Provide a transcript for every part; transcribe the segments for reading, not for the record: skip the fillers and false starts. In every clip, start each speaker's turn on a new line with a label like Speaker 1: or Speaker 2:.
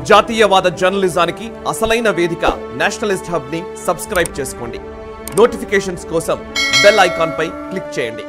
Speaker 1: జాతీయవాద జర్నలిజానికి అసలైన వేదిక నేషనలిస్ట్ హబ్ ని సబ్స్క్రైబ్ చేసుకోండి. నోటిఫికేషన్స్ కోసం బెల్ ఐకాన్ పై క్లిక్ చేయండి.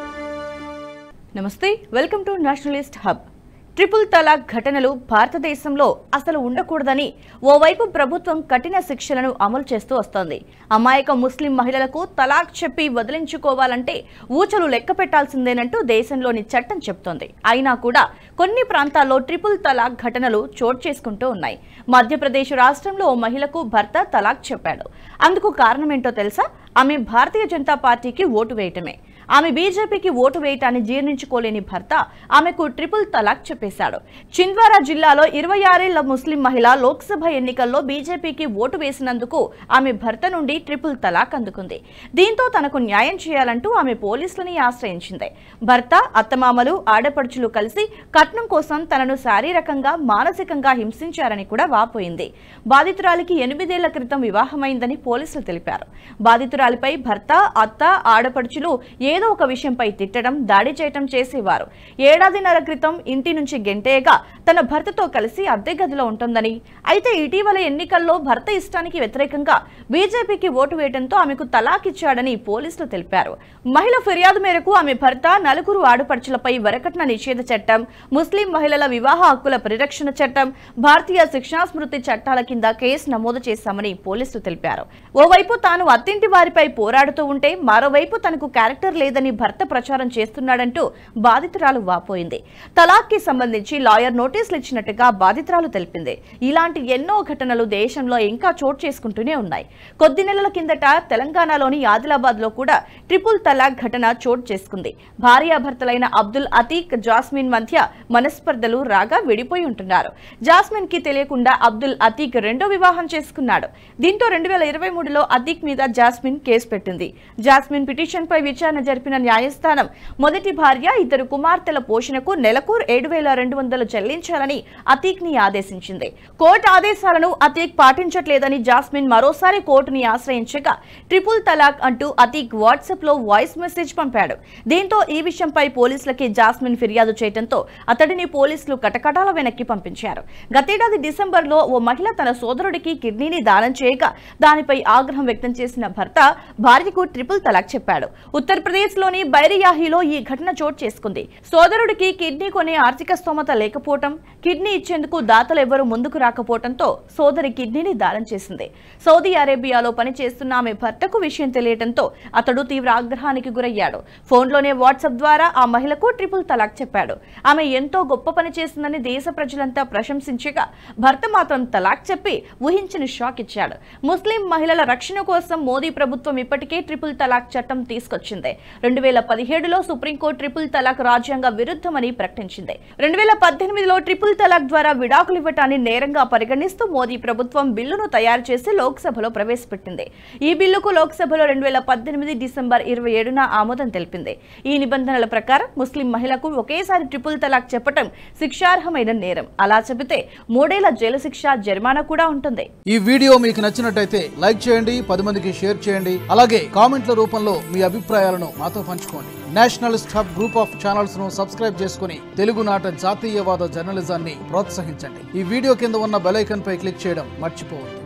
Speaker 2: నమస్తే, welcome to nationalist hub. Triple talaq ఘటనలు భారతదేశంలో అసలు ఉండకూడదని ఓవైపు ప్రభుత్వం కఠిన శిక్షలను అమలు చేస్తూ వస్తోంది. అమాయక ముస్లిం మహిళలకు తలాక్ చెప్పి వదిలించుకోవాలంటే ఊచలు లెక్క పెట్టాల్సిందేనంటూ దేశంలోని చట్టం చెప్తోంది. అయినా కూడా కొన్ని ప్రాంతాల్లో ట్రిపుల్ తలాక్ ఘటనలు చోటు చేసుకుంటూ ఉన్నాయి. మధ్యప్రదేశ్ రాష్ట్రంలో ఓ మహిళకు భర్త తలాక్ చెప్పాడు. అందుకు కారణమేంటో తెలుసా? ఆమె భారతీయ జనతా పార్టీకి ఓటు వేయటమే. ఆమె బీజేపీకి ఓటు వేయటాన్ని జీర్ణించుకోలేని భర్త ఆమెకు ట్రిపుల్ తలాక్ చెప్పేశాడు. చింద్వారా జిల్లాలో 26 ఏళ్ల ముస్లిం మహిళ లోక్సభ ఎన్నికల్లో బీజేపీకి ఓటు వేసినందుకు ఆమె భర్త నుండి ట్రిపుల్ తలాక్ అందుకుంది. దీంతో తనకు న్యాయం చేయాలంటూ ఆమె పోలీసులని ఆశ్రయించింది. భర్త, అత్తమామలు, ఆడపడుచులు కలిసి కట్నం కోసం తనను శారీరకంగా, మానసికంగా హింసించారని కూడా వాపోయింది. బాధితురాలికి 8 ఏళ్ల క్రితం వివాహమైందని పోలీసులు తెలిపారు. బాధితురాలిపై భర్త, అత్త, ఆడపడుచులు ఏదో ఒక విషయంపై తిట్టడం, దాడి చేయటం చేసేవారు. 1.5 ఏళ్ల క్రితం ఇంటి నుంచి గెంటేయగా తన భర్తతో కలిసి అద్దె గదిలో ఉంటుందని, అయితే ఇటీవల ఎన్నికల్లో భర్త ఇష్టానికి వ్యతిరేకంగా బీజేపీకి ఓటు వేయడంతో ఆమెకు తలాక్ ఇచ్చాడని పోలీసులు తెలిపారు. మహిళ ఫిర్యాదు మేరకు ఆమె భర్త 4 ఆడపడుచులపై వరకట్న నిషేధ చట్టం, ముస్లిం మహిళల వివాహ హక్కుల పరిరక్షణ చట్టం, భారతీయ శిక్షా స్మృతి చట్టాల కింద కేసు నమోదు చేశామని పోలీసులు తెలిపారు. ఓవైపు తాను అత్తింటి వారిపై పోరాడుతూ ఉంటే మరోవైపు తనకు క్యారెక్టర్ లేదని భర్త ప్రచారం చేస్తున్నాడంటూ బాధితురాలు వాపోయింది. తలాక్ కి సంబంధించి లాయర్ నోటీసులు ఇచ్చినట్టుగా బాధితురాలు తెలిపింది. ఇలాంటి ఎన్నో ఘటనలు దేశంలో ఇంకా చోటు చేసుకుంటూనే ఉన్నాయి. కొద్ది నెలల కిందట తెలంగాణలోని ఆదిలాబాద్ లో కూడా ట్రిపుల్ తలాక్ ఘటన చోటు చేసుకుంది. భార్యాభర్తలైన అబ్దుల్ అతీక్, జాస్మిన్ మధ్య మనస్పర్ధలు రాగా విడిపోయి ఉంటున్నారు. జాస్మిన్ కి తెలియకుండా అబ్దుల్ అతీక్ రెండో వివాహం చేసుకున్నాడు. దీంతో 2023లో అతీక్ మీద జాస్మిన్ కేసు పెట్టింది. జాస్మిన్ పిటిషన్ పై విచారణ జరిపిన న్యాయస్థానం మొదటి భార్య, 2 కుమార్తెల పోషణకు నెలకు 7,200 చెల్లించాలని అతీక్ ని ఆదేశించింది. కోర్టు ఆదేశాలను అతీక్ పాటించట్లేదని జాస్మిన్ మరోసారి కోర్టుని ఆశ్రయించగా ట్రిపుల్ తలాక్ అంటూ అతీక్ వాట్సాప్ లో వాయిస్ మెసేజ్ పంపాడు. దీంతో ఈ విషయంపై పోలీసులకి జాస్మిన్ ఫిర్యాదు చేయడంతో అతడిని పోలీసులు కటకటాల వెనక్కి పంపించారు. గతేడాది డిసెంబర్లో ఓ మహిళ తన సోదరుడికి కిడ్నీని దానం చేయగా దానిపై ఆగ్రహం వ్యక్తం చేసిన భర్త భార్యకు ట్రిపుల్ తలాక్ చెప్పాడు. ఉత్తరప్రదేశ్ లోని బైరియాహిలో ఈ ఘటన చోటు చేసుకుంది. సోదరుడికి కిడ్నీ కొనే ఆర్థిక స్తోమత లేకపోవటం, కిడ్నీ ఇచ్చేందుకు దాతలు ఎవరూ ముందుకు రాకపోవడంతో సోదరి కిడ్నీని దానం చేసింది. సౌదీ అరేబియాలో పనిచేస్తున్న ఆమె భర్తకు విషయం తెలియడంతో అతడు తీవ్ర ఆగ్రహానికి గురయ్యాడు. ఫోన్లోనే వాట్సాప్ ద్వారా ఆ మహిళకు ట్రిపుల్ తలాక్ చెప్పాడు. ఆమె ఎంతో గొప్ప పని చేసిందని దేశ ప్రజలంతా ప్రశంసించగా భర్త మాత్రం తలాక్ చెప్పి ఊహించని షాక్ ఇచ్చాడు. ముస్లిం మహిళల రక్షణ కోసం మోదీ ప్రభుత్వం ఇప్పటికే ట్రిపుల్ తలాక్ చట్టం తీసుకొచ్చింది. 2017లో సుప్రీంకోర్టు ట్రిపుల్ తలాక్ రాజ్యాంగ విరుద్ధమని ప్రకటించింది. 2018లో ట్రిపుల్ తలాక్ ద్వారా విడాకులు ఇవ్వటాన్ని నేరంగా పరిగణిస్తూ మోదీ ప్రభుత్వం బిల్లును తయారు చేసి లోక్సభలో ప్రవేశపెట్టింది. ఈ బిల్లుకు లోక్సభలో 2018 డిసెంబర్ 27న ఆమోదం తెలిపింది. ఈ నిబంధనల ప్రకారం ముస్లిం మహిళకు ఒకేసారి ట్రిపుల్ తలాక్ చెప్పటం శిక్షార్హమైన నేరం. అలా చెబితే 3 ఏళ్ల జైలు శిక్ష, జరిమానా కూడా ఉంటుంది.
Speaker 3: ఈ వీడియో మీకు నచ్చినట్టయితే లైక్ చేయండి, 10 మందికి షేర్ చేయండి. అలాగే కామెంట్ల రూపంలో మీ అభిప్రాయాలను మాతో పంచుకోండి. Nationalist hub group of channels ను సబ్స్క్రైబ్ చేసుకుని తెలుగునాట జాతీయవాద జర్నలిజాన్ని ప్రోత్సహించండి. ఈ వీడియో కింద ఉన్న బెల్ ఐకాన్ పై క్లిక్ చేయడం మర్చిపోవద్దు.